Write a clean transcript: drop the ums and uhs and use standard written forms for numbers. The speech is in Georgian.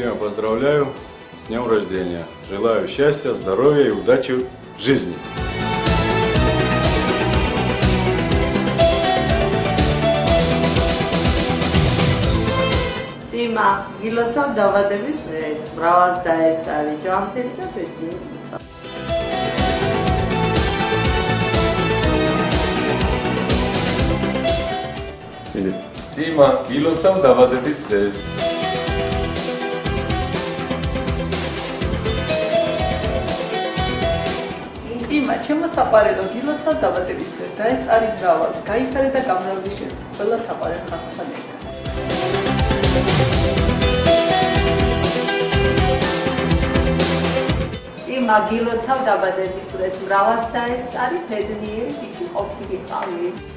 Тима, поздравляю с днем рождения. Желаю счастья, здоровья и удачи в жизни. Тима, гилоцав давадების ეს მრავალ დაეწარი ჯამთელი და ბედნიერი. Тима, გილოცავ დაბადების დღეს. Тима, ჩემო საყვარელო, გილოცავ დაბადების დღეს და ეს წარი მრავალს, გაიხარე და გამრავლე შენს ყველა საყვარელ ხალხთან ერთად. Тима, გილოცავ დაბადების დღეს მრავალს და ეს წარი ბედნიერი ბიჭი ყოფილიყავი.